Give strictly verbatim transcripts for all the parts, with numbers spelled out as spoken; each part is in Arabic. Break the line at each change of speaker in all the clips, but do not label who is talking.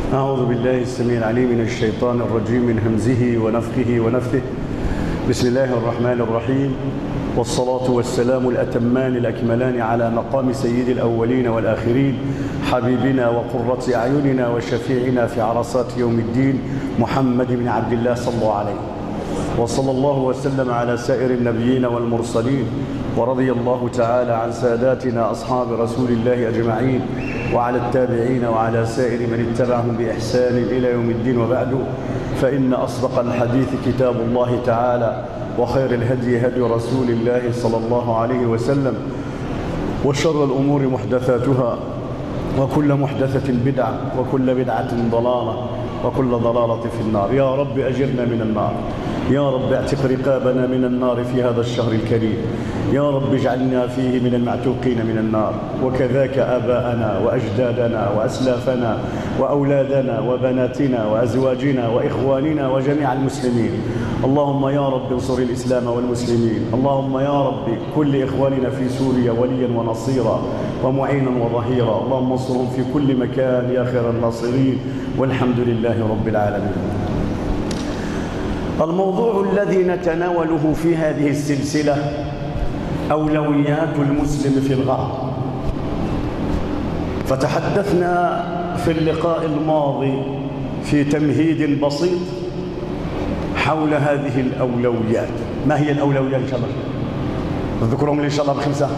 أعوذ بالله السميع العليم من الشيطان الرجيم من همزه ونفخه ونفثه. بسم الله الرحمن الرحيم، والصلاة والسلام الأتمان الأكملان على مقام سيد الأولين والآخرين، حبيبنا وقرة أعيننا وشفيعنا في عرصات يوم الدين، محمد بن عبد الله صلى الله عليه. وصلى الله وسلم على سائر النبيين والمرسلين، ورضي الله تعالى عن ساداتنا أصحاب رسول الله أجمعين، وعلى التابعين وعلى سائر من اتبعهم بإحسان إلى يوم الدين. وبعد، فإن أصدق الحديث كتاب الله تعالى، وخير الهدي هدي رسول الله صلى الله عليه وسلم، وشر الأمور محدثاتها، وكل محدثة بدعة، وكل بدعة ضلالة، وكل ضلالة في النار. يا رب أجرنا من النار، يا رب اعتق رقابنا من النار في هذا الشهر الكريم، يا رب اجعلنا فيه من المعتوقين من النار، وكذاك آباءنا وأجدادنا وأسلافنا وأولادنا وبناتنا وأزواجنا وإخواننا وجميع المسلمين. اللهم يا رب انصر الإسلام والمسلمين، اللهم يا رب كل إخواننا في سوريا وليا ونصيرا ومعينا وظهيرا، اللهم انصرهم في كل مكان يا خير الناصرين، والحمد لله رب العالمين. الموضوع الذي نتناوله في هذه السلسلة أولويات المسلم في الغرب. فتحدثنا في اللقاء الماضي في تمهيد بسيط حول هذه الأولويات. ما هي الأولويات إن شاء الله؟ اذكرهم لي إن شاء الله بخمسة.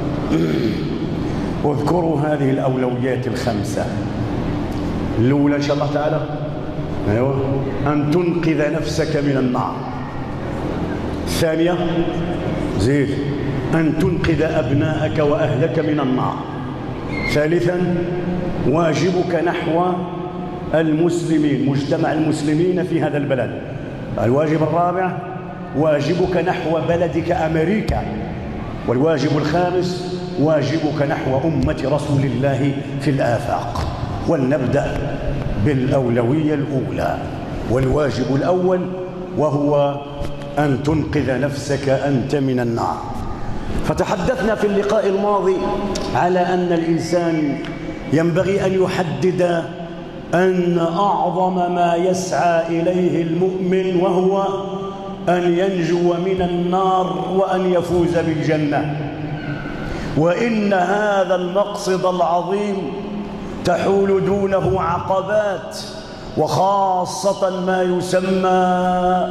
اذكروا هذه الأولويات الخمسة. الأولى إن شاء الله تعالى أيوة أن تنقذ نفسك من النار. الثانية زيد أن تنقذ أبناءك وأهلك من النار. ثالثا واجبك نحو المسلمين، مجتمع المسلمين في هذا البلد. الواجب الرابع واجبك نحو بلدك أمريكا. والواجب الخامس واجبك نحو أمة رسول الله في الآفاق. ولنبدأ بالأولوية الأولى والواجب الأول، وهو أن تنقذ نفسك أنت من النار. فتحدثنا في اللقاء الماضي على أن الإنسان ينبغي أن يحدد أن أعظم ما يسعى إليه المؤمن وهو أن ينجو من النار وأن يفوز بالجنة. وإن هذا المقصد العظيم تحول دونه عقبات، وخاصة ما يسمى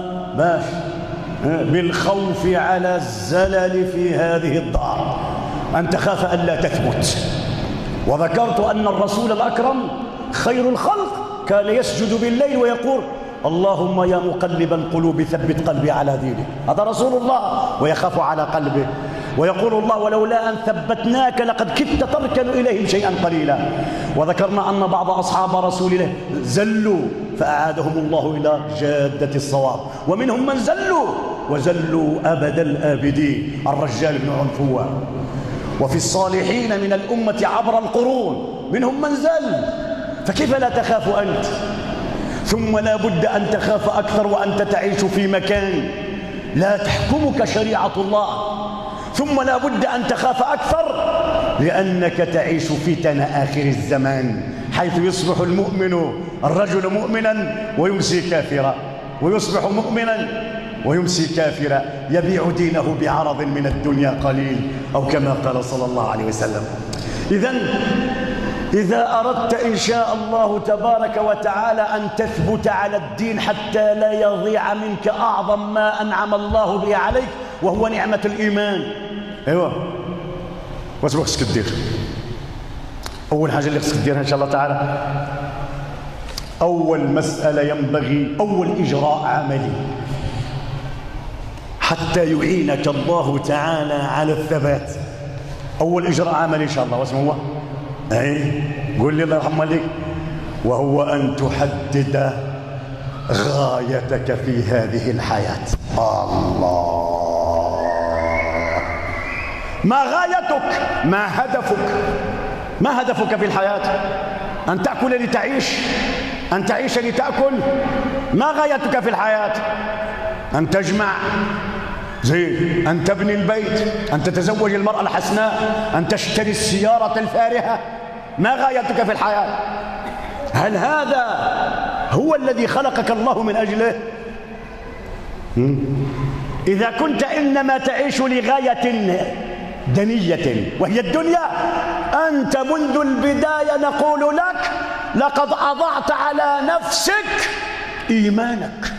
بالخوف على الزلل في هذه الدار، أن تخاف ألا تثبت. وذكرت أن الرسول الأكرم خير الخلق كان يسجد بالليل ويقول: اللهم يا مقلب القلوب ثبت قلبي على دينك. هذا رسول الله ويخاف على قلبه. ويقول الله: ولولا أن ثبتناك لقد كدت تركن إليهم شيئا قليلا. وذكرنا أن بعض أصحاب رسول الله زلوا فأعادهم الله إلى جادة الصواب، ومنهم من زلوا وزلوا أبد الآبدين، الرجال بن عنفوة. وفي الصالحين من الأمة عبر القرون منهم من زل، فكيف لا تخاف أنت؟ ثم لا بد أن تخاف أكثر وأنت تعيش في مكان لا تحكمك شريعة الله. ثم لا بد أن تخاف أكثر لأنك تعيش فتن آخر الزمان، حيث يصبح المؤمن الرجل مؤمنا ويمسي كافرا، ويصبح مؤمنا ويمسي كافرا، يبيع دينه بعرض من الدنيا قليل، أو كما قال صلى الله عليه وسلم. إذن إذا أردت إن شاء الله تبارك وتعالى أن تثبت على الدين حتى لا يضيع منك أعظم ما أنعم الله به عليك، وهو نعمة الإيمان. أيوة، واش خصك دير؟ أول حاجة اللي خصك ديرها إن شاء الله تعالى، أول مسألة ينبغي، أول إجراء عملي حتى يعينك الله تعالى على الثبات. أول إجراء عملي إن شاء الله واسمه هو أي قول لي الله يرحم والديك، وهو أن تحدد غايتك في هذه الحياة. الله، ما غايتك؟ ما هدفك؟ ما هدفك في الحياة؟ أن تأكل لتعيش؟ أن تعيش لتأكل؟ ما غايتك في الحياة؟ أن تجمع زين، أن تبني البيت، أن تتزوج المرأة الحسناء، أن تشتري السيارة الفارهة؟ ما غايتك في الحياة؟ هل هذا هو الذي خلقك الله من أجله؟ إذا كنت إنما تعيش لغاية دنية وهي الدنيا، أنت منذ البداية نقول لك لقد أضعت على نفسك إيمانك.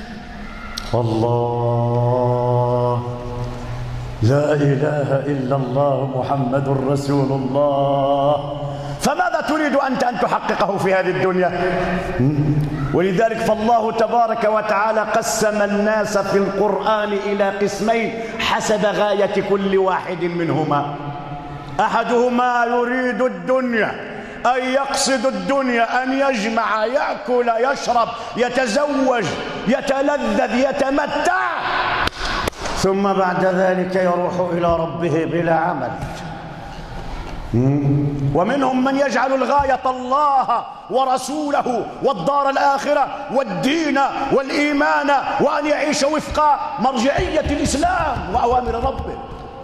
الله، لا إله إلا الله محمد رسول الله. فماذا تريد أنت أن تحققه في هذه الدنيا؟ ولذلك فالله تبارك وتعالى قسم الناس في القرآن إلى قسمين حسب غاية كل واحد منهما. أحدهما يريد الدنيا، أي يقصد الدنيا، أن يجمع، يأكل، يشرب، يتزوج، يتلذذ، يتمتع، ثم بعد ذلك يروح إلى ربه بلا عمل. ومنهم من يجعل الغاية الله ورسوله والدار الآخرة والدين والإيمان، وأن يعيش وفق مرجعية الإسلام وأوامر ربه.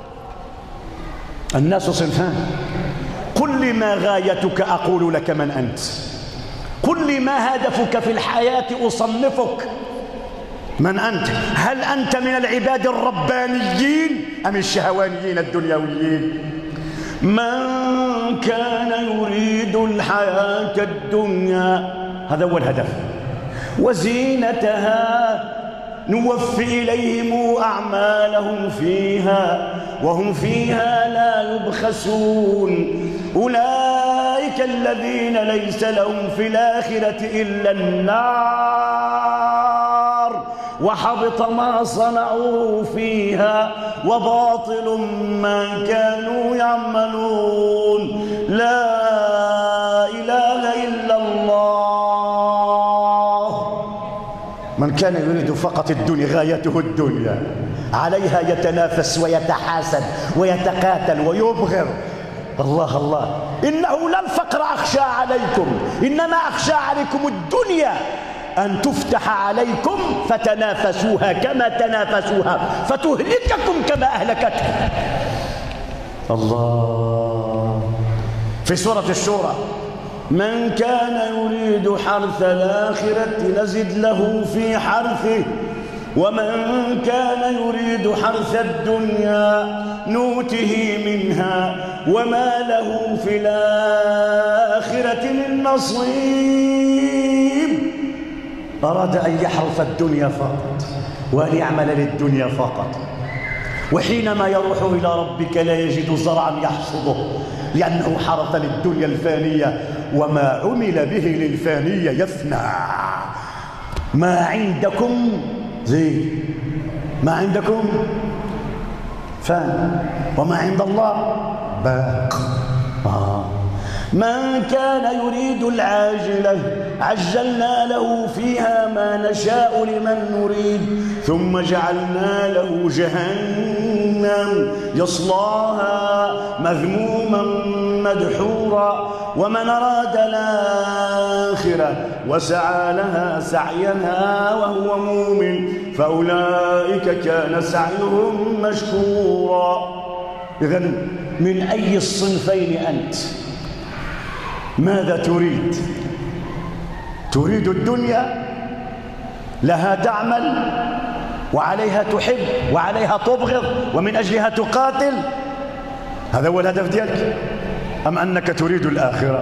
الناس صنفان، قل ما غايتك أقول لك من أنت، قل ما هدفك في الحياة أصنفك من أنت. هل أنت من العباد الربانيين أم الشهوانيين الدنيويين؟ من كان يريد الحياة الدنيا، هذا هو الهدف، وزينتها نوفي إليهم أعمالهم فيها وهم فيها لا يبخسون. أولئك الذين ليس لهم في الآخرة إلا النار وحبط ما صنعوا فيها وباطل ما كانوا يعملون. لا إله إلا الله. من كان يريد فقط الدنيا، غايته الدنيا، عليها يتنافس ويتحاسد ويتقاتل ويبغض. الله الله، إنه لا الفقر أخشى عليكم، إنما أخشى عليكم الدنيا أن تفتح عليكم فتنافسوها كما تنافسوها فتهلككم كما أهلكتهم. الله. في سورة الشورى: من كان يريد حرث الآخرة نزد له في حرثه ومن كان يريد حرث الدنيا نوته منها وما له في الآخرة من نصيب. أراد أن يحرث الدنيا فقط وأن يعمل للدنيا فقط، وحينما يروح إلى ربك لا يجد زرعا يحصده لأنه حرث للدنيا الفانية، وما عمل به للفانية يفنى. ما عندكم زي ما عندكم فان وما عند الله باق. آه. من كان يريد العاجلة عجلنا له فيها ما نشاء لمن نريد ثم جعلنا له جهنم يصلاها مذموما مدحورا. ومن أراد الآخرة وسعى لها سعيها وهو مؤمن فأولئك كان سعيهم مشكورا. إذن من أي الصنفين أنت؟ ماذا تريد؟ تريد الدنيا لها تعمل وعليها تحب وعليها تبغض ومن أجلها تقاتل، هذا هو الهدف ديالك؟ أم أنك تريد الآخرة؟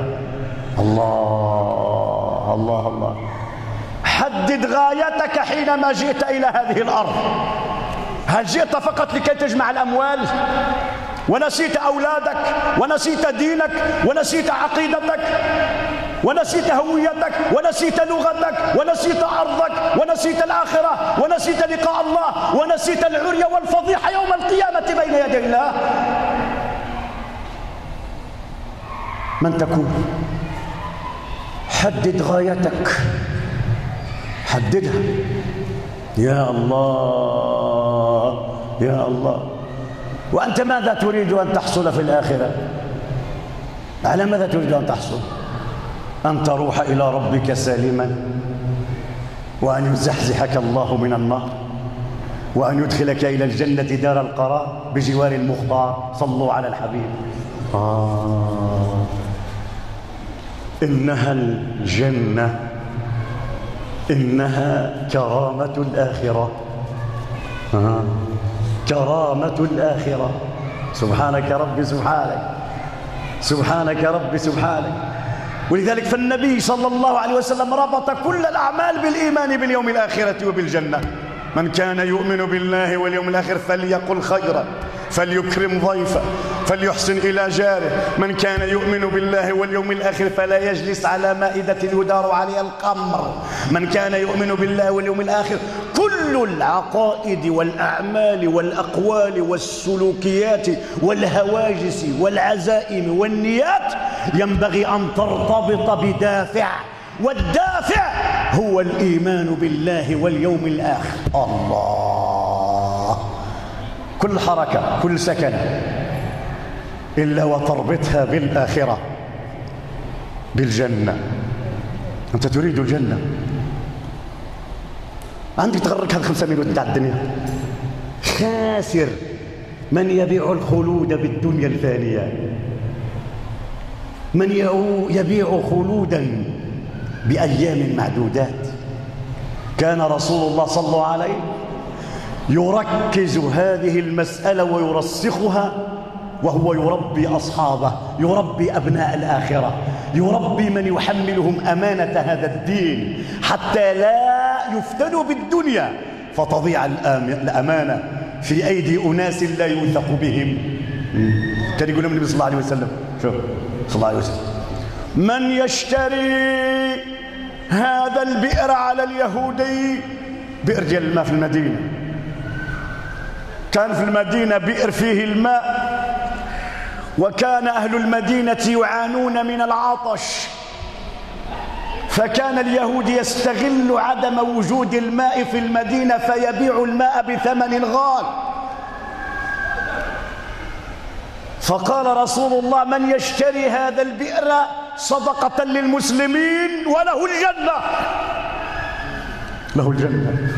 الله الله الله. حدد غايتك حينما جئت إلى هذه الأرض. هل جئت فقط لكي تجمع الأموال ونسيت أولادك ونسيت دينك ونسيت عقيدتك ونسيت هويتك ونسيت لغتك ونسيت أرضك ونسيت الآخرة ونسيت لقاء الله ونسيت العري والفضيحة يوم القيامة بين يدي الله؟ من تكون؟ حدد غايتك، حددها. يا الله يا الله. وأنت ماذا تريد أن تحصل في الآخرة؟ على ماذا تريد أن تحصل؟ أن تروح إلى ربك سالما، وأن يزحزحك الله من النار، وأن يدخلك إلى الجنة دار القرار بجوار المختار. صلوا على الحبيب. آه. إنها الجنة، إنها كرامة الآخرة. آه. كرامة الآخرة. سبحانك ربي سبحانك، سبحانك ربي سبحانك. ولذلك فالنبي صلى الله عليه وسلم ربط كل الأعمال بالإيمان باليوم الآخرة وبالجنة. من كان يؤمن بالله واليوم الآخر فليقل خيرا، فليكرم ضيفه، فليحسن إلى جاره. من كان يؤمن بالله واليوم الآخر فلا يجلس على مائدة يدار عليها القمر. من كان يؤمن بالله واليوم الآخر. كل العقائد والأعمال والأقوال والسلوكيات والهواجس والعزائم والنيات ينبغي أن ترتبط بدافع، والدافع هو الإيمان بالله واليوم الآخر. الله، كل حركة كل سكنة إلا وتربطها بالآخرة، بالجنة. أنت تريد الجنة، عندك تغرك هذا خمسة مليون تاع الدنيا. خاسر من يبيع الخلود بالدنيا الفانية، من يبيع خلودا بأيام معدودات. كان رسول الله صلى الله عليه يركز هذه المسألة ويرسخها، وهو يربي أصحابه، يربي أبناء الآخرة، يربي من يحملهم أمانة هذا الدين حتى لا يفتنوا بالدنيا فتضيع الأمانة في أيدي أناس لا يوثق بهم. كان يقول النبي صلى الله عليه وسلم، شوف صلى الله عليه وسلم: من يشتري هذا البئر على اليهودي، بئر ديال الماء في المدينة، كان في المدينة بئر فيه الماء، وكان أهل المدينة يعانون من العطش، فكان اليهود يستغل عدم وجود الماء في المدينة فيبيع الماء بثمن غال. فقال رسول الله: من يشتري هذا البئر صدقة للمسلمين وله الجنة، له الجنة.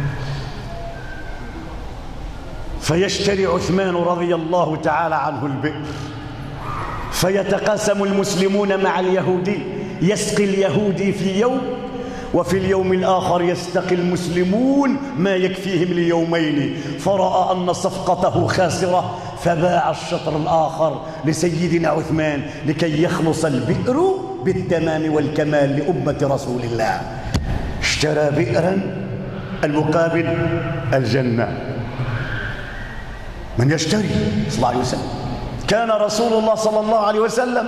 فيشتري عثمان رضي الله تعالى عنه البئر، فيتقاسم المسلمون مع اليهودي، يسقي اليهودي في يوم، وفي اليوم الآخر يستقي المسلمون ما يكفيهم ليومين. فرأى أن صفقته خاسرة فباع الشطر الآخر لسيدنا عثمان لكي يخلص البئر بالتمام والكمال لأمة رسول الله. اشترى بئرا المقابل الجنة. من يشتري صلى الله عليه وسلم. كان رسول الله صلى الله عليه وسلم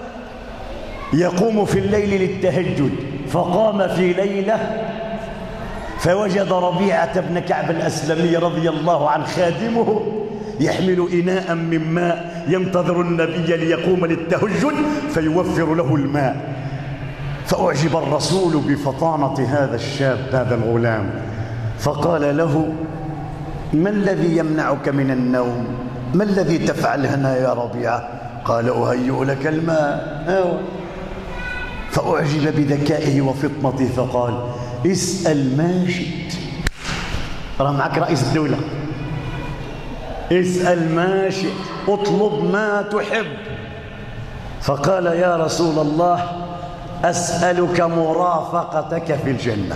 يقوم في الليل للتهجد، فقام في ليلة فوجد ربيعة بن كعب الأسلمي رضي الله عنه خادمه يحمل إناء من ماء ينتظر النبي ليقوم للتهجد فيوفر له الماء. فأعجب الرسول بفطانة هذا الشاب هذا الغلام، فقال له: ما الذي يمنعك من النوم؟ ما الذي تفعل هنا يا ربيعة؟ قال: أهيئ لك الماء. أوه. فأعجب بذكائه وفطنته فقال: اسأل ما شئت، راه معك رئيس الدولة، اسأل ما شئت، اطلب ما تحب. فقال: يا رسول الله أسألك مرافقتك في الجنة.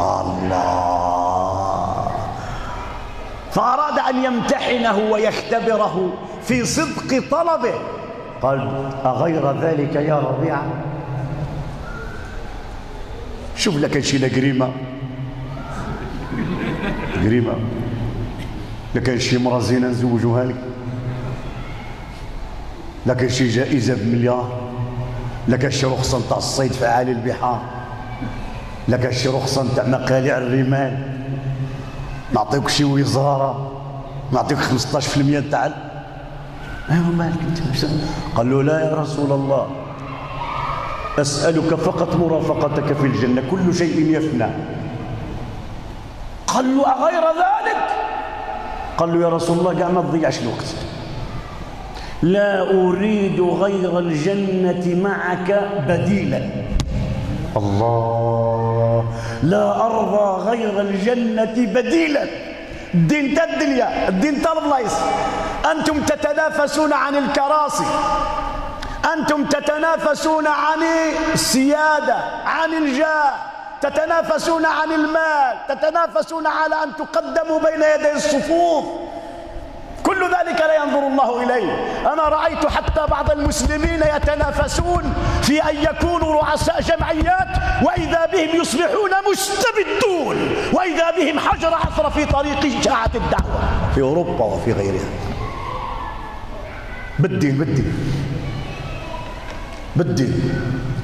الله. فأراد أن يمتحنه ويختبره في صدق طلبه. قال: أغير ذلك يا ربيعة؟ شوف لك شي لقريمة قريمة لكن شي مرة زينة نزوجوها لك، لكن شي جائزة بمليار، لكن شي رخصة نتاع الصيد في أعالي البحار، لكن شي رخصة نتاع مقالع الرمال، نعطيك شي وزارة، نعطيك خمسطاش بالمئة نتاع ايوا مالك انت؟ قال له: لا يا رسول الله، أسألك فقط مرافقتك في الجنة، كل شيء يفنى. قال له: أغير ذلك؟ قال له: يا رسول الله قاع ما تضيعش الوقت، لا أريد غير الجنة معك بديلا. الله. لا أرضى غير الجنة بديلا. الدين تا الدنيا، الدين تا البلايص، أنتم تتنافسون عن الكراسي، أنتم تتنافسون عن السيادة، عن الجاه، تتنافسون عن المال، تتنافسون على أن تقدموا بين يدي الصفوف. كل ذلك لا ينظر الله إليه. أنا رأيت حتى بعض المسلمين يتنافسون في أن يكونوا رؤساء جمعيات، وإذا بهم يصبحون مستبدون، وإذا بهم حجر عثرة في طريق إشاعة الدعوة في أوروبا وفي غيرها. بالدين بالدين بالدين.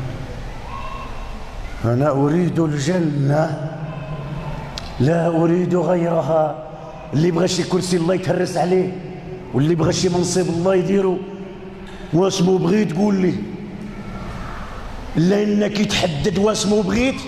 أنا أريد الجنة لا أريد غيرها. اللي يبغى شي كرسي الله يتهرس عليه، واللي يبغى شي منصب الله يديره. واسمو بغيت قول لي، لأنك تحدد واسمو بغيت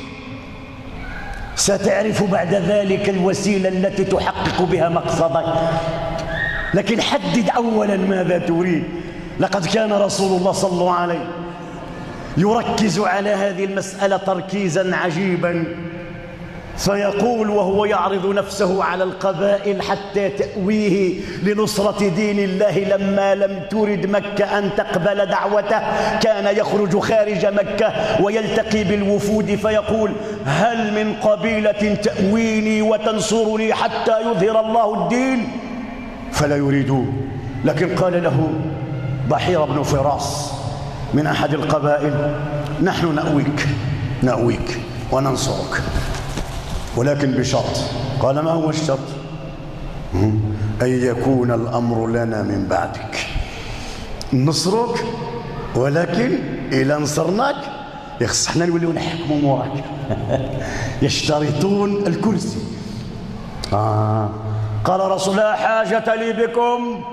ستعرف بعد ذلك الوسيلة التي تحقق بها مقصدك. لكن حدد أولا ماذا تريد. لقد كان رسول الله صلى الله عليه وسلم يركز على هذه المسألة تركيزا عجيبا، فيقول وهو يعرض نفسه على القبائل حتى تأويه لنصرة دين الله، لما لم ترد مكة أن تقبل دعوته كان يخرج خارج مكة ويلتقي بالوفود فيقول: هل من قبيلة تأويني وتنصرني حتى يظهر الله الدين؟ فلا يريدون. لكن قال له ضحير بن فراس من أحد القبائل: نحن نأويك نأويك وننصرك، ولكن بشرط. قال: ما هو الشرط؟ أن يكون الأمر لنا من بعدك، نصرك، ولكن إذا نصرناك يخص احنا نوليو نحكموا موراك. يشترطون الكرسي. آه. قال رسول: لا حاجة لي بكم،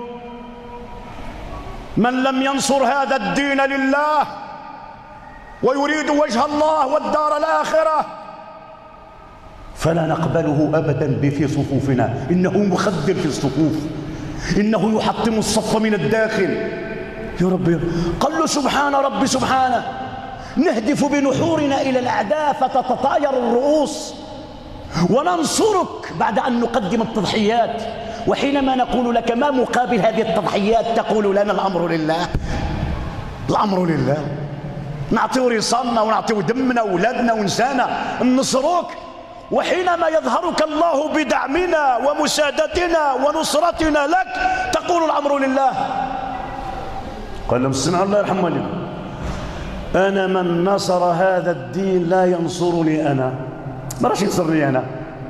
من لم ينصر هذا الدين لله ويريد وجه الله والدار الآخرة فلا نقبله أبدا في صفوفنا. إنه مخدر في الصفوف، إنه يحطم الصف من الداخل. يا ربي، قال له: سبحان ربي سبحانه، نهدف بنحورنا إلى الأعداء فتتطاير الرؤوس، وننصرك بعد أن نقدم التضحيات. وحينما نقول لك ما مقابل هذه التضحيات تقول لنا: الأمر لله، الأمر لله. نعطيه رصاننا ونعطيه دمنا وولادنا ونسانا ننصروك، وحينما يظهرك الله بدعمنا ومساعدتنا ونصرتنا لك تقول: الأمر لله. قال لهم: السمع الله يرحم والديكم، أنا من نصر هذا الدين لا ينصرني أنا، ما راش ينصرني أنا.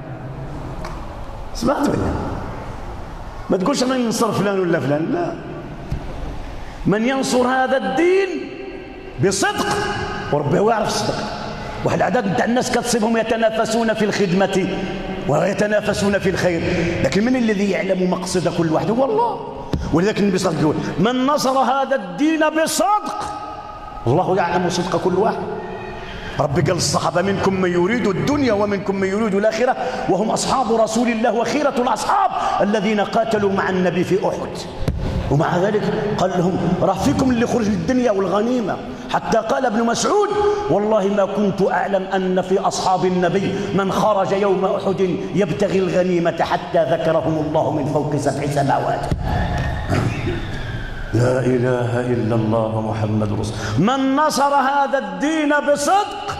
سمعت ولا؟ ما تقولش أنا ينصر فلان ولا فلان، لا. من ينصر هذا الدين بصدق، وربي هو يعرف الصدق. واحد العدد نتاع الناس كتصيبهم يتنافسون في الخدمة ويتنافسون في الخير، لكن من الذي يعلم مقصد كل واحد؟ هو الله. ولذلك النبي صلى الله عليه وسلم يقول: من نصر هذا الدين بصدق الله يعلم صدق كل واحد. ربي قال الصحابة: منكم من يريد الدنيا ومنكم من يريد الآخرة وهم أصحاب رسول الله وخيرة الأصحاب الذين قاتلوا مع النبي في أحد. ومع ذلك قال لهم: راه فيكم اللي خرج للدنيا والغنيمة. حتى قال ابن مسعود: والله ما كنت أعلم أن في أصحاب النبي من خرج يوم أحد يبتغي الغنيمة حتى ذكرهم الله من فوق سبع سماوات. لا إله إلا الله محمد رسول الله. من نصر هذا الدين بصدق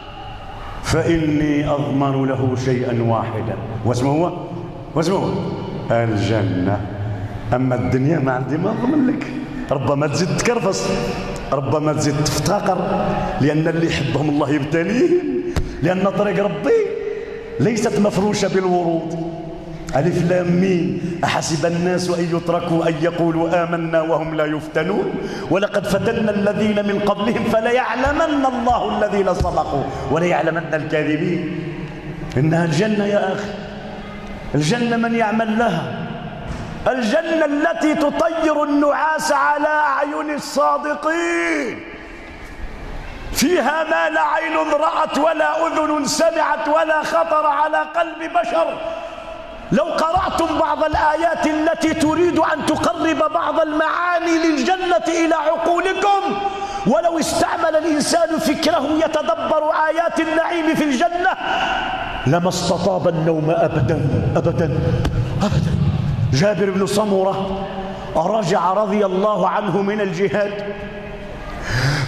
فإني أضمن له شيئا واحدا، واسمه هو واسمه الجنة. أما الدنيا ما عندي ما أضمن لك، ربما تزيد تكرفص، ربما تزيد تفتقر، لأن اللي يحبهم الله يبتليهم، لأن طريق ربي ليست مفروشة بالورود. ألف لام ميم، أحسب الناس أن يتركوا أن يقولوا آمنا وهم لا يفتنون ولقد فتنا الذين من قبلهم فليعلمن الله الذين صدقوا وليعلمن الكاذبين. إنها الجنة يا أخي، الجنة من يعمل لها، الجنة التي تطير النعاس على أعين الصادقين، فيها ما لا عين رأت ولا أذن سمعت ولا خطر على قلب بشر. لو قرأتم بعض الآيات التي تريد أن تقرب بعض المعاني للجنة إلى عقولكم، ولو استعمل الإنسان فكره يتدبر آيات النعيم في الجنة لما استطاب النوم أبدا أبدا أبدا. جابر بن سمرة رجع رضي الله عنه من الجهاد،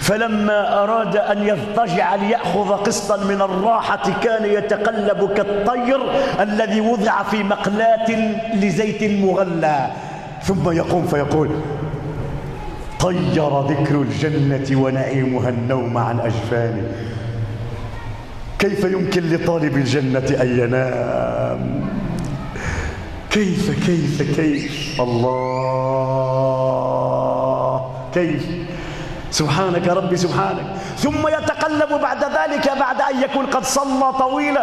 فلما أراد أن يضطجع ليأخذ قسطا من الراحة كان يتقلب كالطير الذي وضع في مقلاة لزيت مغلى، ثم يقوم فيقول: طير ذكر الجنة ونعيمها النوم عن أجفاني. كيف يمكن لطالب الجنة أن ينام؟ كيف كيف كيف الله، كيف؟ سبحانك ربي سبحانك. ثم يتقلب بعد ذلك بعد أن يكون قد صلى طويلا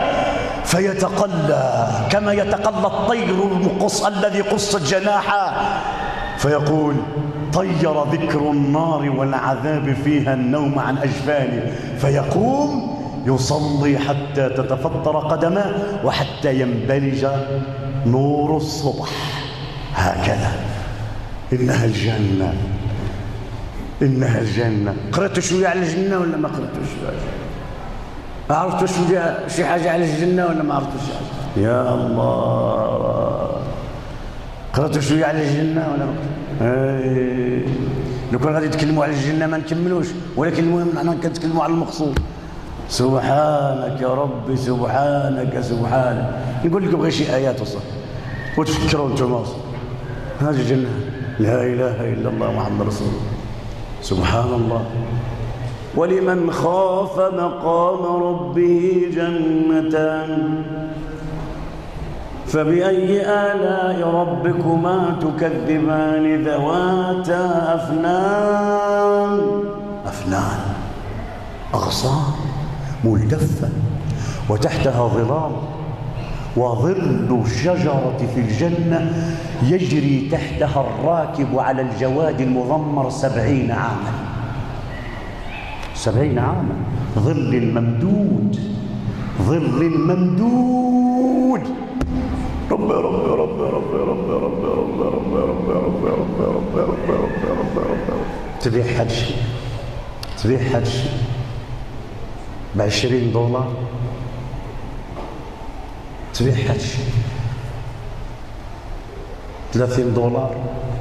فيتقلى كما يتقلى الطير المقص الذي قصت جناحه، فيقول: طير ذكر النار والعذاب فيها النوم عن أجفاني. فيقوم يصلي حتى تتفطر قدمه وحتى ينبلج نور الصبح. هكذا إنها الجنة، إنها الجنة. قرأتوا شوية على الجنة ولا ما قرأتوا شوية؟ عرفتوا شي حاجة على الجنة ولا ما عرفتوا شي حاجة؟ يا الله، قرأتوا شوية على الجنة ولا ما؟ اي لو كان غادي يتكلموا على الجنة ما نكملوش، ولكن المهم نحن كنتكلموا على المقصود. سبحانك يا ربي سبحانك سبحانك. نقول لكم غير شي آيات وصح وتفكروا انتم. هذه الجنة لا إله إلا الله محمد رسول الله. سبحان الله. ولمن خاف مقام ربه جنتان فبأي آلاء ربكما تكذبان ذواتا أفنان. أفنان أغصان ملتفة وتحتها ظلال، وظل الشجرة في الجنة يجري تحتها الراكب على الجواد المضمر سبعين عاما. سبعين عاما. ظل ممدود، ظل ممدود. رب رب رب رب رب رب رب رب رب رب رب رب رب رب رب. تبيع حج، تبيع حج بعشرين دولار، تبيع حج ثلاثين دولار،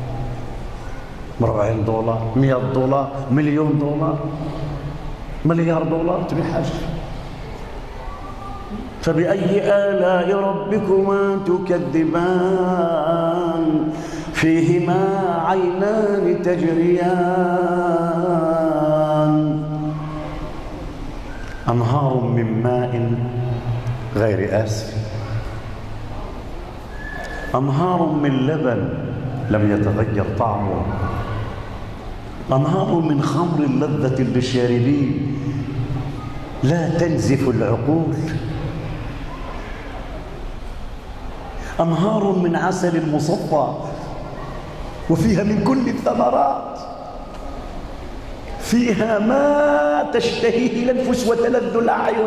أربعين دولار، مئة دولار، مليون دولار، مليار دولار، تبيع حج. فبأي آلاء ربكما تكذبان فيهما عينان تجريان أنهار من ماء غير آسف، أنهار من لبن لم يتغير طعمه، أنهار من خمر لذة للشاربين لا تنزف العقول، أنهار من عسل مصفى وفيها من كل الثمرات، فيها ما تشتهيه الأنفس وتلذ الأعين،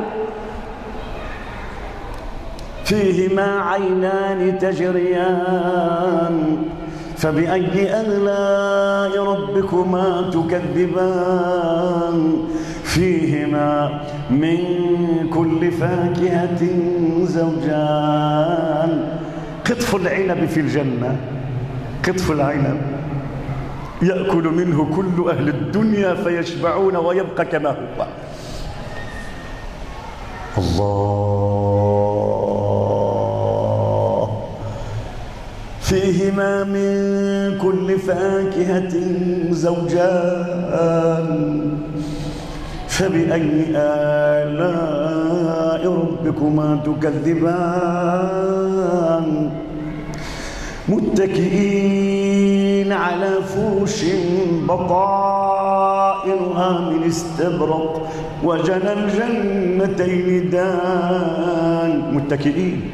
فيهما عينان تجريان فبأي آلاء ربكما تكذبان فيهما من كل فاكهة زوجان. قطف العنب في الجنة، قطف العنب يأكل منه كل أهل الدنيا فيشبعون ويبقى كما هو. الله. فيهما من كل فاكهة زوجان فبأي آلاء ربكما تكذبان متكئين على فرش بطائنها من استبرق وجنى الجنتين دان. متكئين،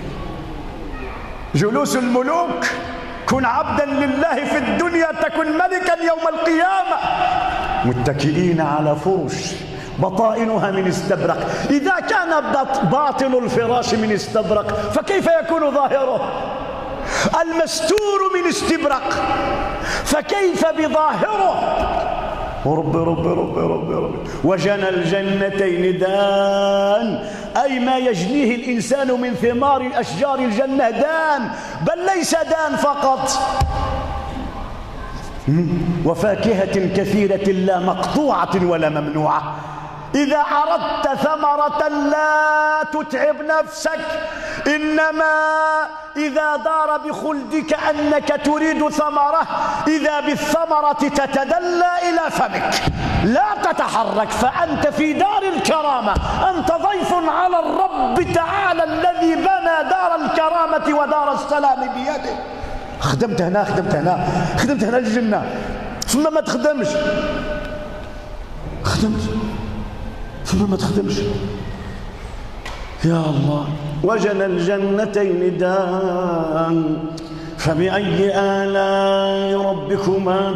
جلوس الملوك. كن عبدا لله في الدنيا تكن ملكا يوم القيامة. متكئين على فرش بطائنها من استبرق. إذا كان باطن الفراش من استبرق فكيف يكون ظاهره؟ المستور من استبرق فكيف بظاهره؟ رب رب رب رب رب. وجنى الجنتين دان، أي ما يجنيه الإنسان من ثمار أشجار الجنة دان، بل ليس دان فقط، وفاكهة كثيرة لا مقطوعة ولا ممنوعة. إذا أردت ثمرة لا تتعب نفسك، إنما إذا دار بخلدك أنك تريد ثمرة، إذا بالثمرة تتدلى إلى فمك، لا تتحرك، فأنت في دار الكرامة، أنت ضيف على الرب تعالى الذي بنى دار الكرامة ودار السلام بيده. خدمت هنا خدمت هنا خدمت هنا الجنة، ثم ما تخدمش، خدمت ثم ما تخدمش. يا الله. وجنى الجنتين دان فبأي آلاء ربكما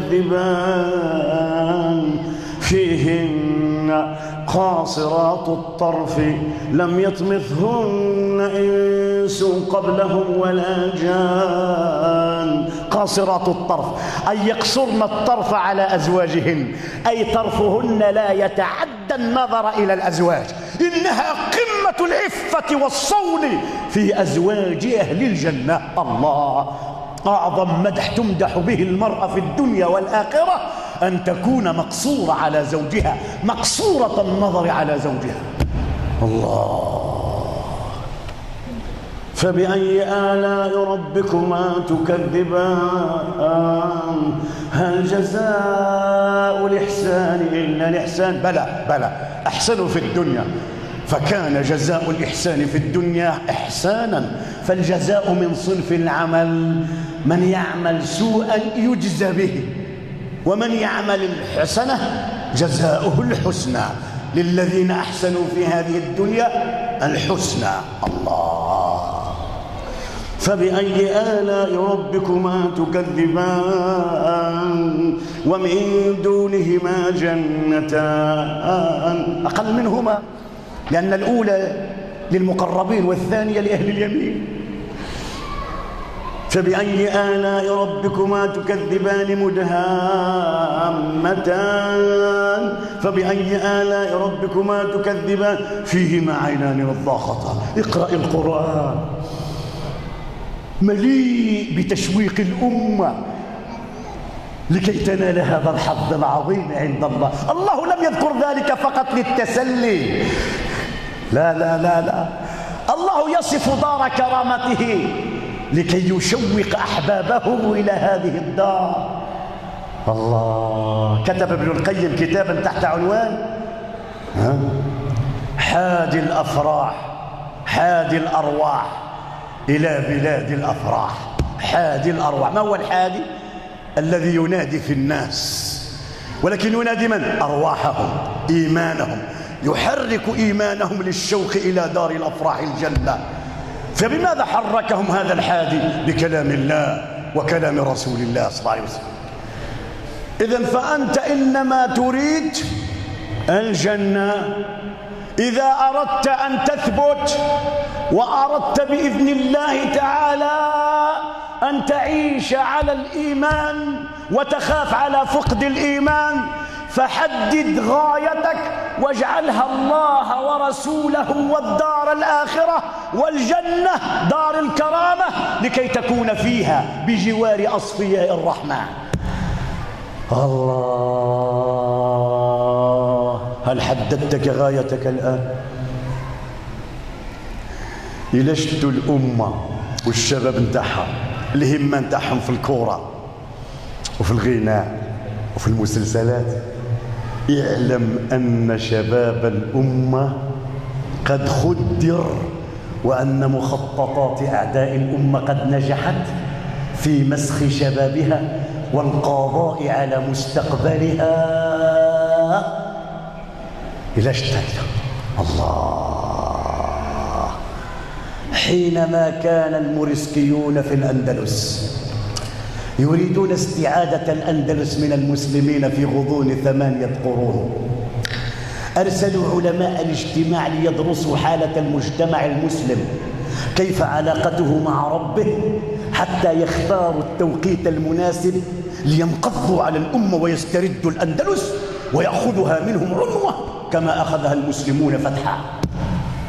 تكذبان فيهن قاصرات الطرف لم يطمثهن إنس قبلهم ولا جان. قاصرات الطرف أي يقصرن الطرف على أزواجهن، أي طرفهن لا يتعدى النظر إلى الأزواج، إنها قمة العفة والصون في أزواج أهل الجنة. الله، أعظم مدح تمدح به المرأة في الدنيا والآخرة أن تكون مقصورة على زوجها، مقصورة النظر على زوجها. الله. فبأي آلاء ربكما تكذبان هل جزاء الإحسان إلا الإحسان؟ بلى بلى، أحسنوا في الدنيا، فكان جزاء الإحسان في الدنيا إحسانا، فالجزاء من صنف العمل، من يعمل سوءا يجزى به، ومن يعمل الحسنة جزاؤه الحسنى، للذين أحسنوا في هذه الدنيا الحسنى. الله. فبأي آلاء ربكما تكذبان ومن دونهما جنتان، أقل منهما، لأن الأولى للمقربين والثانية لأهل اليمين. فبأي آلاء ربكما تكذبان مدهامتان فبأي آلاء ربكما تكذبان فيهما عينان نضاختان. اقرأ القرآن، مليء بتشويق الأمة لكي تنال هذا الحظ العظيم عند الله. الله لم يذكر ذلك فقط للتسلي، لا لا لا لا، الله يصف دار كرامته لكي يشوق أحبابه إلى هذه الدار. الله. كتب ابن القيم كتابا تحت عنوان حادي الأفراح، حادي الأرواح إلى بلاد الأفراح. حادي الأرواح، ما هو الحادي؟ الذي ينادي في الناس، ولكن ينادي من؟ أرواحهم، إيمانهم، يحرك إيمانهم للشوق إلى دار الأفراح الجنة. فبماذا حركهم هذا الحادي؟ بكلام الله وكلام رسول الله صلى الله عليه وسلم. إذن فأنت إنما تريد الجنة إذا أردت أن تثبت، وأردت بإذن الله تعالى أن تعيش على الإيمان وتخاف على فقد الإيمان، فحدد غايتك واجعلها الله ورسوله والدار الآخرة والجنة دار الكرامة، لكي تكون فيها بجوار أصفياء الرحمن. الله. هل حددتك غايتك الآن؟ إلا شدوا الأمة والشباب نتاعها الهمة نتاعهم في الكورة وفي الغناء وفي المسلسلات، يعلم أن شباب الأمة قد خدر، وأن مخططات أعداء الأمة قد نجحت في مسخ شبابها والقضاء على مستقبلها. إلى اشتكى الله. حينما كان الموريسكيون في الأندلس يريدون استعادة الأندلس من المسلمين في غضون ثمانية قرون، أرسلوا علماء الاجتماع ليدرسوا حالة المجتمع المسلم، كيف علاقته مع ربه، حتى يختاروا التوقيت المناسب لينقضوا على الأمة ويستردوا الأندلس ويأخذها منهم عنوة كما أخذها المسلمون فتحا.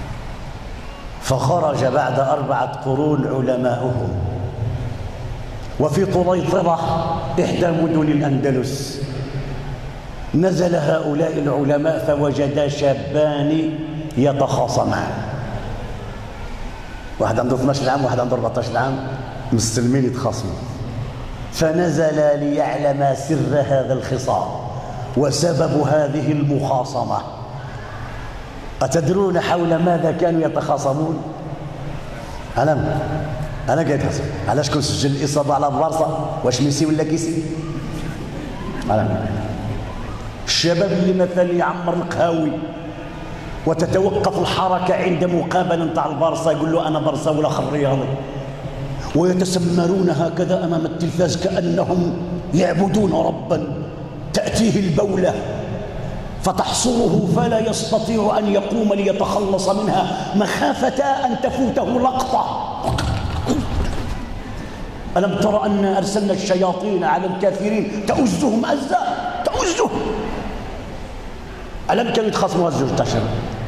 فخرج بعد أربعة قرون علماؤهم وفي طليطلة إحدى مدن الأندلس نزل هؤلاء العلماء فوجدا شابان يتخاصمان، واحد عنده اثني عشر عام وواحد عنده أربعة عشر عام، مستلمين يتخاصموا. فنزل ليعلم سر هذا الخصام وسبب هذه المخاصمة. أتدرون حول ماذا كانوا يتخاصمون؟ أنا أنا قاعد أحسب على شكون سجل الإصابة على البارصة، واش ميسي ولا كيسي؟ أنا الشباب اللي مثلا يعمر القهاوي وتتوقف الحركة عند مقابلة نتاع البارصة، يقول له أنا برصة ولا خر رياضي، ويتسمرون هكذا أمام التلفاز كأنهم يعبدون ربا، تأتيه البولة فتحصره فلا يستطيع أن يقوم ليتخلص منها مخافة أن تفوته لقطة. ألم ترى أن أرسلنا الشياطين على الكافرين تؤزهم أزا تؤزهم؟ ألم كانوا يتخاصموا الزوج تشر؟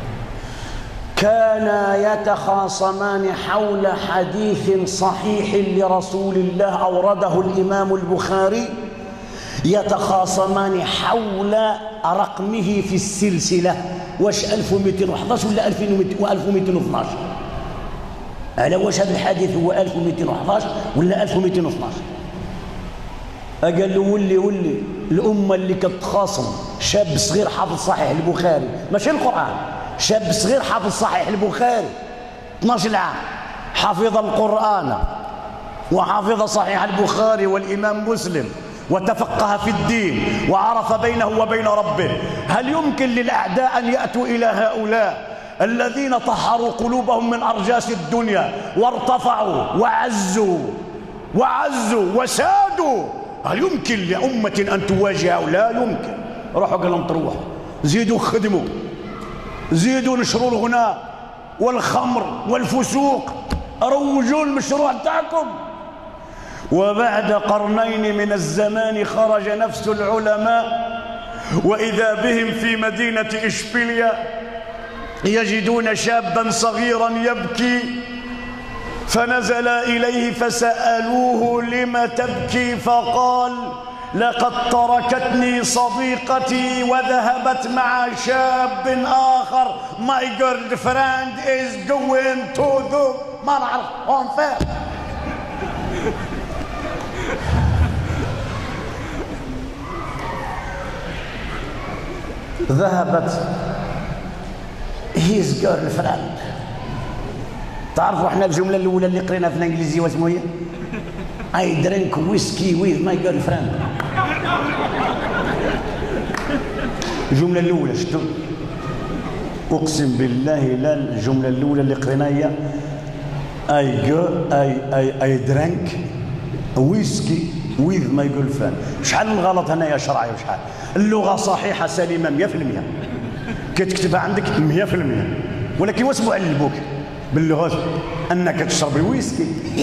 كانا يتخاصمان حول حديث صحيح لرسول الله أورده الإمام البخاري، يتخاصمان حول رقمه في السلسلة، واش ألف ومئتين وأحد عشر ولا ألف ومئتين واثني عشر؟ على واش هذا الحديث هو ألف ومئتين وأحد عشر ولا ألف ومئتين واثني عشر؟ قال له ولي ولي الأمة اللي كتخاصم شاب صغير حافظ صحيح البخاري، ماشي القرآن، شاب صغير حافظ صحيح البخاري اثني عشر عام، حفظ القرآن وحفظ صحيح البخاري والإمام مسلم وتفقه في الدين وعرف بينه وبين ربه، هل يمكن للأعداء أن يأتوا إلى هؤلاء الذين طهروا قلوبهم من أرجاس الدنيا وارتفعوا وعزوا وعزوا وسادوا، هل يمكن لأمة أن تواجه؟ لا يمكن. روحوا قال لهم تروحوا، زيدوا خدموا، زيدوا نشروا الغناء والخمر والفسوق، روجوا المشروع تاعكم. وبعد قرنين من الزمان خرج نفس العلماء وإذا بهم في مدينة إشبيلية يجدون شابا صغيرا يبكي، فنزل إليه فسألوه لم تبكي؟ فقال لقد تركتني صديقتي وذهبت مع شاب آخر. My girlfriend is going to the ما نعرف enfer. ذهبت his girlfriend. تعرفوا احنا الجملة الأولى اللي قرينا في الإنجليزية واسمه هي؟ I drink whiskey with my girlfriend. الجملة الأولى شفتوا؟ أقسم بالله لا الجملة الأولى اللي قريناها هي I go I I I drink whiskey with my girlfriend. شحال من غلط هنا يا شرعي وشحال؟ اللغة صحيحة سليمة مئة في المئة، كتكتبها عندك مئة في المئة، ولكن واش معلموك باللغة أنك تشرب الويسكي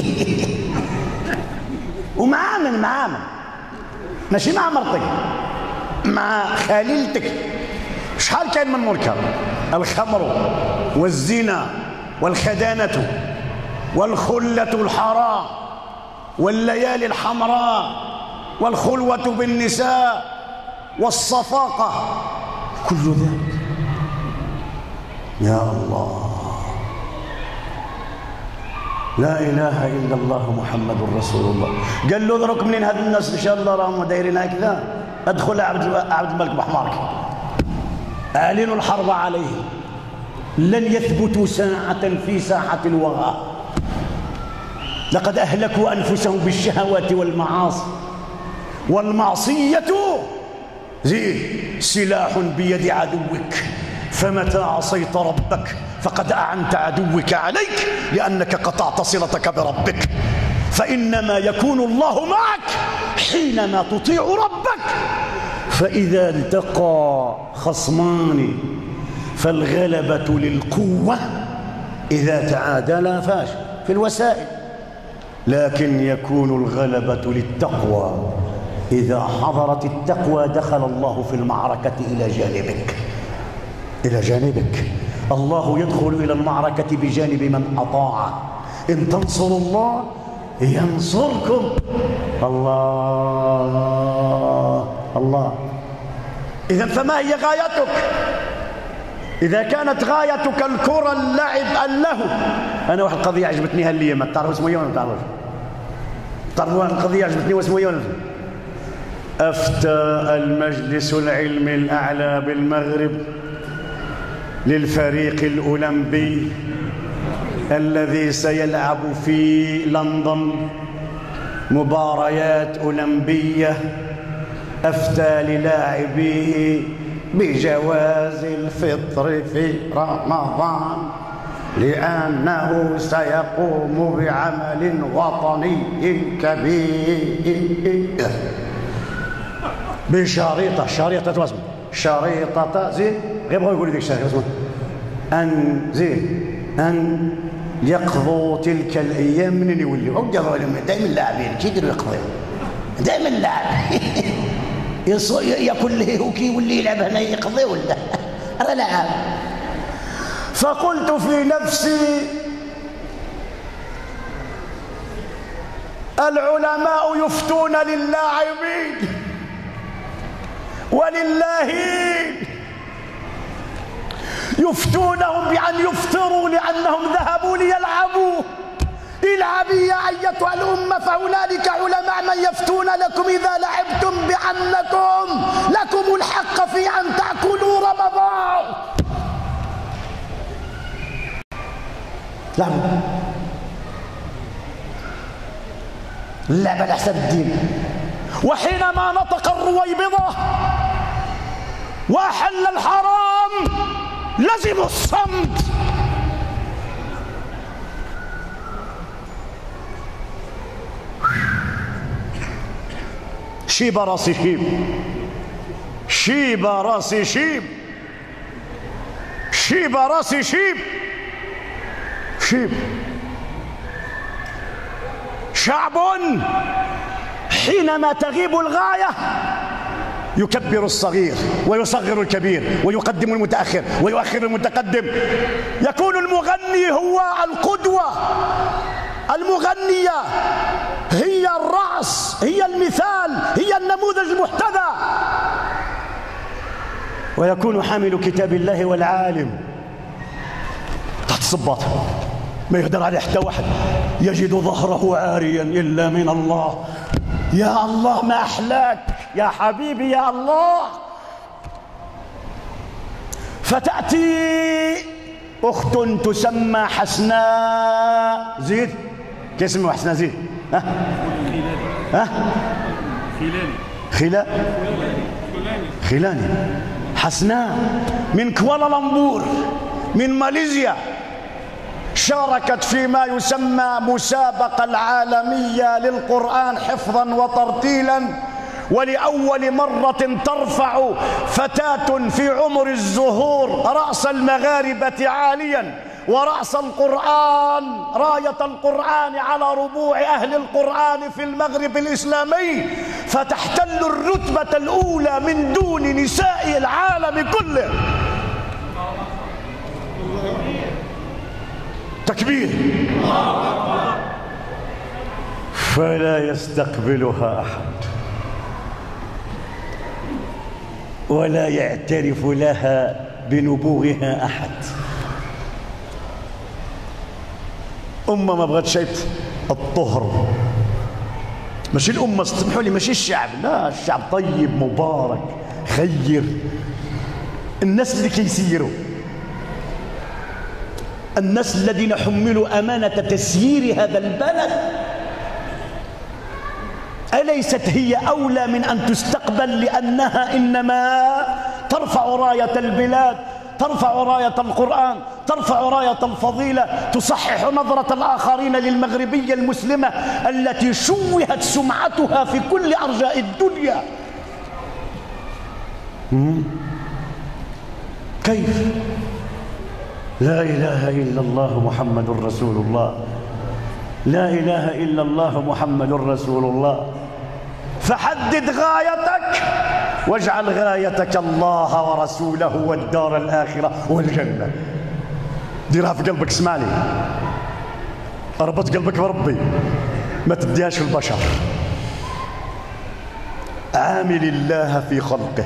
ومع من مع من ماشي مع مرتك، مع خليلتك. شحال كاين من منكر؟ الخمر والزنا والخدانة والخلة الحرام والليالي الحمراء والخلوة بالنساء والصفاقة، كل ذلك يا الله لا إله إلا الله محمد رسول الله. قال له ذرك منين هاد الناس إن شاء الله راهم دايرين هكذا، أدخل عبد عبد الملك بحمارك، أعلنوا الحرب عليهم، لن يثبتوا ساعة في ساحة الوغى، لقد أهلكوا أنفسهم بالشهوات والمعاصي، والمعصية زي سلاح بيد عدوك، فمتى عصيت ربك فقد أعنت عدوك عليك لأنك قطعت صلتك بربك، فإنما يكون الله معك حينما تطيع ربك. فإذا التقى خصمان فالغلبة للقوة، إذا تعادلا فاش في الوسائل، لكن يكون الغلبة للتقوى. إذا حضرت التقوى دخل الله في المعركة إلى جانبك، إلى جانبك. الله يدخل إلى المعركة بجانب من أطاع. إن تنصروا الله ينصركم. الله الله. إذن فما هي غايتك؟ إذا كانت غايتك الكرة، اللعب، اللهو. أنا واحد القضية عجبتني هاللي ما تعرف اسمه ولا ما تعرفش؟ تعرفوا واحد القضية عجبتني واسمه ولا؟ أفتى المجلس العلمي الأعلى بالمغرب للفريق الأولمبي الذي سيلعب في لندن مباريات أولمبية، أفتى للاعبيه بجواز الفطر في رمضان لأنه سيقوم بعمل وطني كبير بشريطة شريطة تواسم شريطة زين غير بغا يقول لك الشريطة أن زين أن يقضوا تلك الأيام. منين يوليو دائما لاعبين كي يديروا يقضيو دائما لاعبين ياكل له وكي يولي يلعب هنا يقضي ولا راه لعب. فقلت في نفسي العلماء يفتون للاعبين وللاهين، يفتونهم بأن يفطروا لأنهم ذهبوا ليلعبوا. العبي يا أيتها الأمة، فهنالك علماء من يفتون لكم إذا لعبتم بأنكم لكم الحق في أن تأكلوا رمضان. لعبوا اللعبة لحساب الدين. وحينما نطق الرويبضة وأحل الحرام لزموا الصمت. شيب راسي شيب شيب راسي شيب شيب راسي شيب شيب. شعب حينما تغيب الغاية يكبر الصغير ويصغر الكبير ويقدم المتأخر ويؤخر المتقدم. يكون المغني هو القدوة، المغنية هي الرأس، هي المثال، هي النموذج المحتذى. ويكون حامل كتاب الله والعالم تحت الصباط ما يقدر عليه حتى واحد، يجد ظهره عاريا إلا من الله. يا الله ما أحلاك يا حبيبي يا الله. فتأتي أخت تسمى حسناء زيد. كيف اسمها حسناء زيد؟ ها؟ ها؟ خلاني خلا خلاني حسناء من كوالالمبور من ماليزيا، شاركت فيما يسمى مسابقة العالمية للقرآن حفظا وترتيلا، ولأول مرة ترفع فتاة في عمر الزهور رأس المغاربة عاليا ورأس القرآن، راية القرآن على ربوع أهل القرآن في المغرب الإسلامي، فتحتل الرتبة الأولى من دون نساء العالم كله. تكبير. فلا يستقبلها أحد ولا يعترف لها بنبوغها أحد. أمة ما بغت شيء الطهر، ماشي الأمة استمحوا لي، ماشي الشعب، لا الشعب طيب مبارك خير. الناس اللي كيسيروا، الناس الذين حملوا أمانة تسيير هذا البلد، أليست هي أولى من أن تستقبل؟ لأنها إنما ترفع راية البلاد، ترفع راية القرآن، ترفع راية الفضيلة، تصحح نظرة الآخرين للمغربية المسلمة التي شوهت سمعتها في كل أرجاء الدنيا. كيف؟ لا إله إلا الله محمد رسول الله، لا إله إلا الله محمد رسول الله. فحدد غايتك واجعل غايتك الله ورسوله والدار الآخرة والجنة. ديرها في قلبك، اسمعني، اربط قلبك بربي. ما تديهاش البشر. عامل الله في خلقه،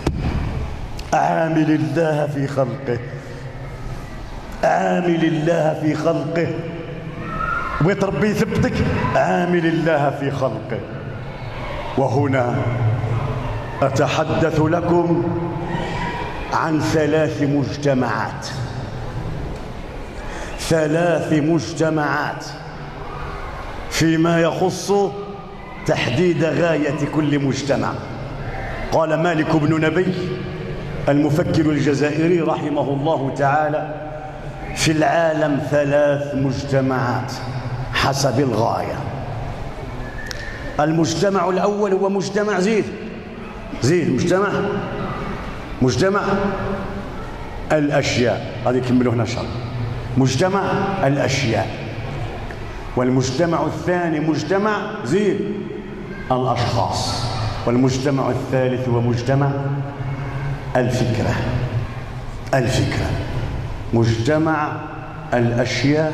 عامل الله في خلقه، عامل الله في خلقه. بغيت ربي يثبتك، عامل الله في خلقه. وهنا أتحدث لكم عن ثلاث مجتمعات، ثلاث مجتمعات فيما يخص تحديد غاية كل مجتمع. قال مالك بن نبي المفكر الجزائري رحمه الله تعالى: في العالم ثلاث مجتمعات حسب الغاية. المجتمع الأول هو مجتمع زيد زيد مجتمع مجتمع الأشياء. هذه يكملوا هنا شر. مجتمع الأشياء. والمجتمع الثاني مجتمع زيد الأشخاص. والمجتمع الثالث هو مجتمع الفكرة. الفكرة مجتمع الأشياء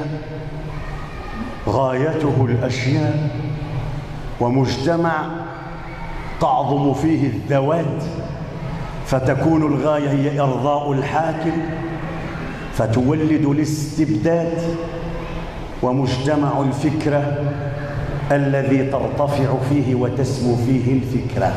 غايته الأشياء، ومجتمع تعظم فيه الذوات فتكون الغاية هي إرضاء الحاكم فتولد الاستبداد، ومجتمع الفكرة الذي ترتفع فيه وتسمو فيه الفكرة.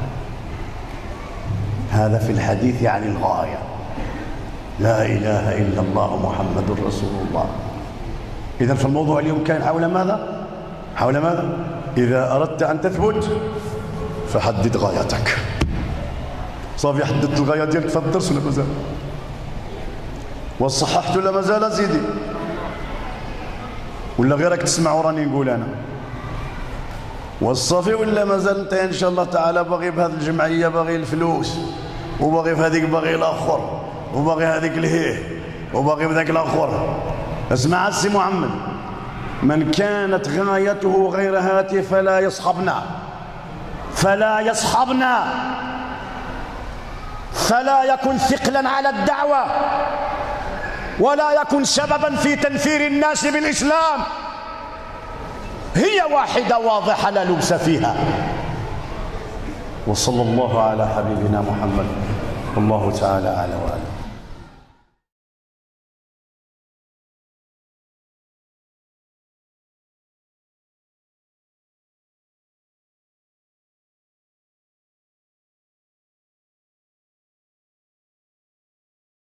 هذا في الحديث عن الغاية. لا إله إلا الله محمد رسول الله. إذن فالموضوع اليوم كان حول ماذا؟ حول ماذا؟ إذا أردت أن تثبت فحدد غايتك. صافي حددت الغاية ديالك في الدرس ولا مازال؟ وصححت ولا مازال سيدي؟ ولا غيرك تسمع وراني نقول أنا؟ والصافي ولا مازال أنت إن شاء الله تعالى باغي بهذه الجمعية باغي الفلوس، وباغي في هذيك باغي الآخر، وباغي هذيك الهيه، وباغي بذاك الآخر؟ اسمع السي محمد، من كانت غايته غير هاته فلا يصحبنا، فلا يصحبنا، فلا يكن ثقلا على الدعوة، ولا يكن سببا في تنفير الناس بالإسلام. هي واحدة واضحة لا لبس فيها. وصلى الله على حبيبنا محمد، والله تعالى أعلى وأعلم.